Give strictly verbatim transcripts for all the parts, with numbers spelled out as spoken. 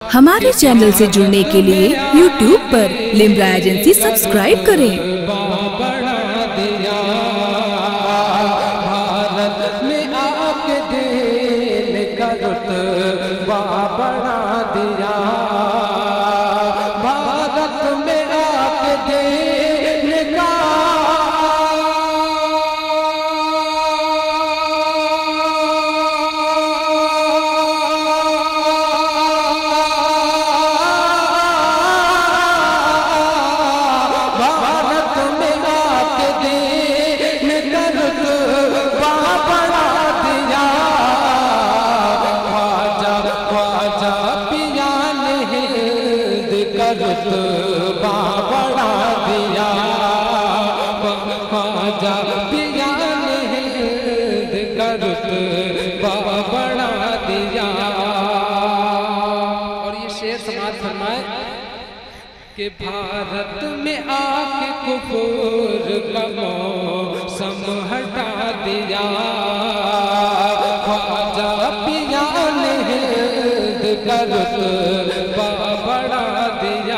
ہمارے چینل سے جڑنے کے لیے یوٹیوب پر لمرا ایجنسی سبسکرائب کریں۔ بڑھا دیا بھارت میں آ کے دین کا رتبہ بڑھا دیا، بھارت میں آ کے دین کا رتبہ بڑھا دیا، خواجہ بیان ہند کا رتبہ بڑھا دیا۔ اور یہ شعر سماعت فرمائے کہ بھارت میں آ کے کفر کا موسم ہٹا دیا، خواجہ بیان ہند کا رتبہ بڑھا دیا۔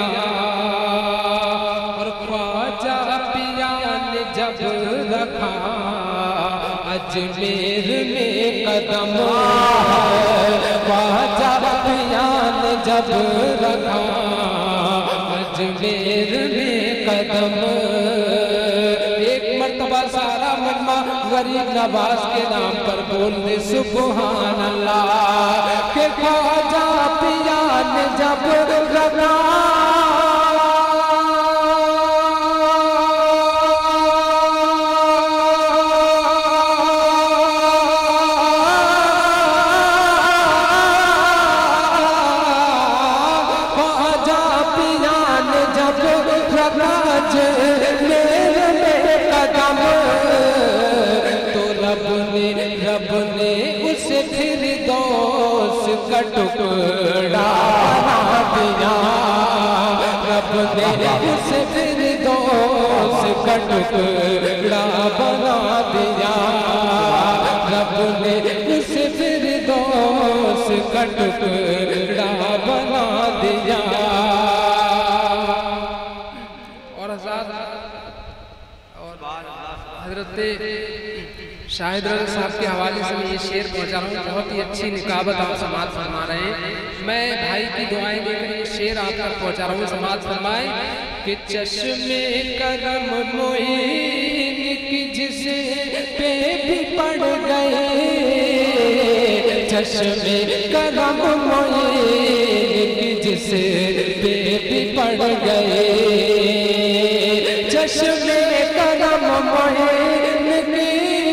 اور خواجہ بیان جب رکھا اجمیر میں قدم، خواجہ بیان جب رکھا اجمیر میں قدم، ایک مرتبہ سارا مجمع غریب نواز کے نام پر بول دے سبحان اللہ، کہ خواجہ بیان جب رکھا رب نے اسے فردوس کا ٹکڑا بنا دیا، رب نے اسے فردوس کا ٹکڑا بنا دیا، رب نے اسے فردوس کا ٹکڑا بنا دیا۔ اور حضرت حضرت شاہد رضا صاحب کے حوالے سے میں یہ شعر پہنچا رہا ہوں، بہت ہی اچھی نکابت آپ سماعت فرما رہے ہیں۔ میں بھائی کی دعائیں دے کر یہ شعر آپ تک پہنچا رہا ہوں، سماعت فرمائیں کہ چشم کرم معین کی جس پہ بھی پڑ گئے، چشم کرم معین کی جس پہ بھی پڑ گئے، چشم کرم معین کی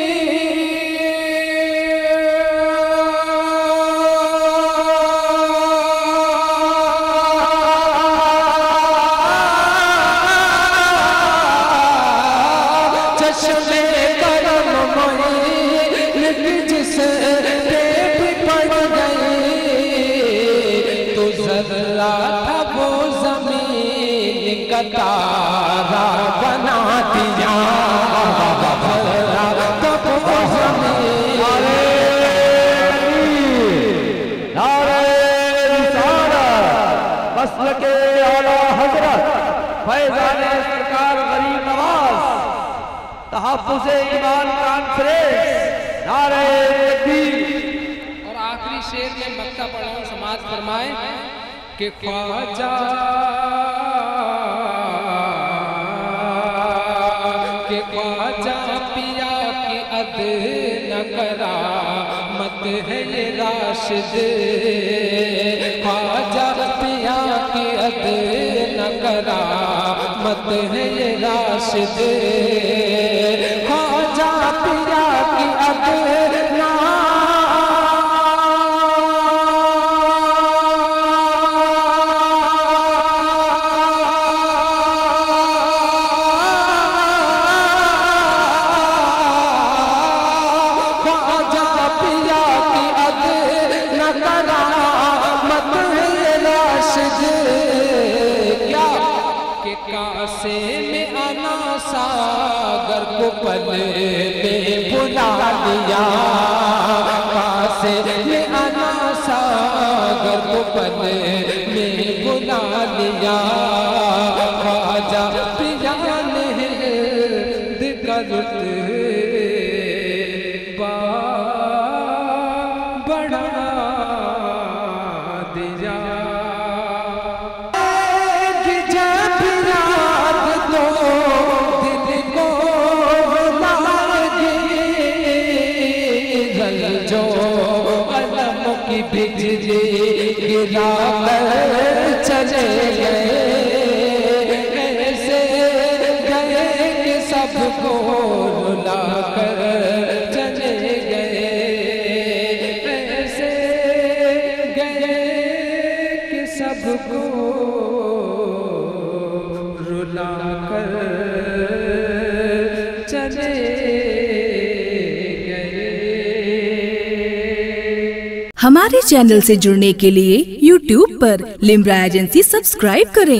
تارا بنا دیا، تب وہ زمین نعرہ رسالت مسلک اعلیٰ حضرت فیضان سرکار غریب نواز تحفظ ایمان کانفرنس نعرہ تکبیر۔ اور آخری شعر میں مکہ پڑھوں، سماعت فرمائیں کہ خواجہ کہ خواجہ پیا کی ادنا کرامت ہے یہ راشد، خواجہ پیا کی ادنا کرامت ہے یہ راشد، خواجہ پیا کی ادنا کاسے میں آنا ساگر کو پل میں بلا دیا، کاسے میں آنا ساگر کو پل میں पिया ख्वाजा पिया ने करत बा बढ़ा दिया कि जब रात तो दिल को लागे जल जो अलम की बिजली गिरा कर चले गए ऐसे गए कि सबको रुला कर चले गए ऐसे गए कि सबको रुला कर चले गए। हमारे चैनल से जुड़ने के लिए यूट्यूब पर लिम्रा एजेंसी सब्सक्राइब करें।